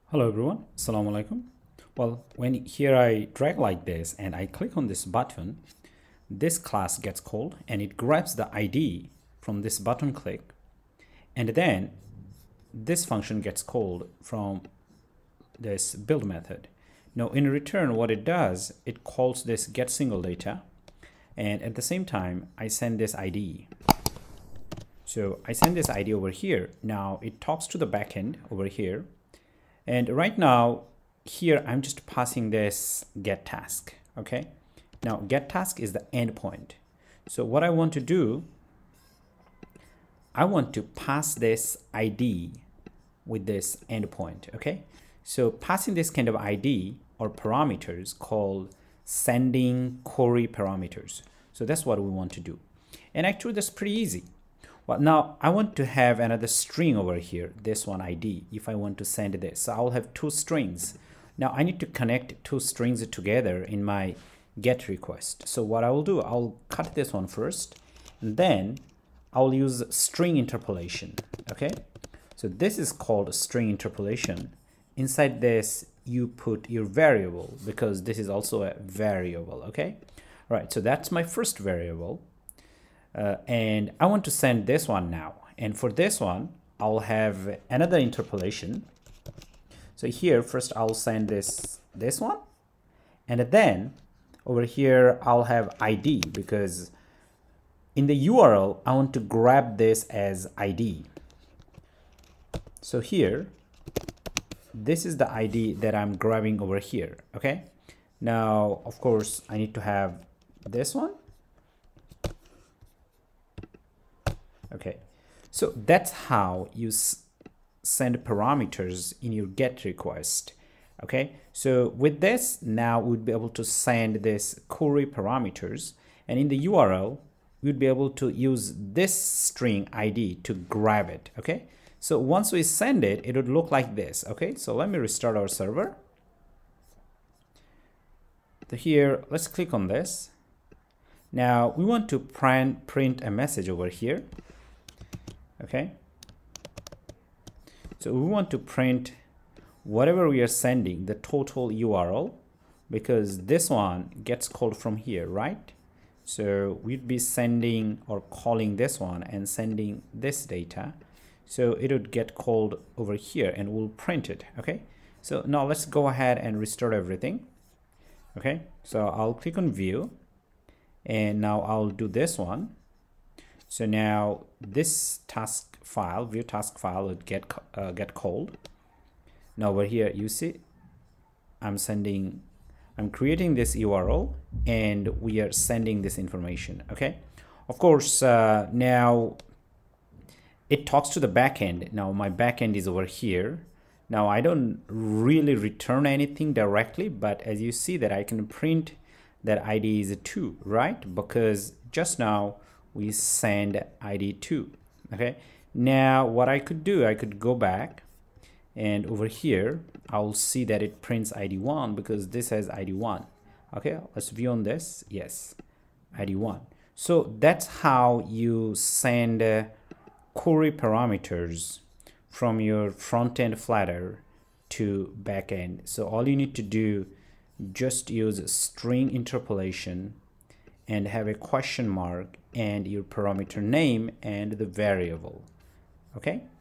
Hello everyone, Assalamu alaikum. Well, when here I drag like this and I click on this button, this class gets called and it grabs the ID from this button click, and then this function gets called from this build method. Now in return, what it does, it calls this get single data, and at the same time I send this ID. So I send this ID over here. Now it talks to the backend over here. And right now, here I'm just passing this get task, okay? Now get task is the endpoint. So what I want to do, I want to pass this ID with this endpoint, okay? So passing this kind of ID or parameters called sending query parameters. So that's what we want to do. And actually that's pretty easy. Well, now I want to have another string over here, this one ID, if I want to send this. So I'll have two strings. Now I need to connect two strings together in my get request. So what I will do, I'll cut this one first, and then I'll use string interpolation, okay? So this is called string interpolation. Inside this, you put your variable because this is also a variable, okay? All right, so that's my first variable. And I want to send this one now. And for this one, I'll have another interpolation. So here, first I'll send this one. And then over here, I'll have ID because in the URL, I want to grab this as ID. So here, this is the ID that I'm grabbing over here, okay? Now, of course, I need to have this one. Okay, so that's how you send parameters in your get request. Okay, so with this, now we'd be able to send this query parameters, and in the URL, we'd be able to use this string ID to grab it. Okay, so once we send it, it would look like this. Okay, so let me restart our server. So here, let's click on this. Now we want to print a message over here. Okay, so we want to print whatever we are sending, the total URL, because this one gets called from here, right? So we'd be sending or calling this one and sending this data. So it would get called over here and we'll print it. Okay, so now let's go ahead and restore everything. Okay, so I'll click on view and now I'll do this one. So now this task file, view task file, would get called. Now over here, you see, I'm creating this URL and we are sending this information. Okay. Of course, now it talks to the backend. Now my backend is over here. Now I don't really return anything directly, but as you see that I can print that ID is a 2, right? Because just now we send ID 2. Okay, now what I could do, I could go back and over here I'll see that it prints ID 1 because this has ID 1. Okay, let's view on this. Yes, ID 1. So that's how you send query parameters from your front-end Flutter to back-end. So all you need to do, just use string interpolation and have a question mark and your parameter name and the variable. Okay,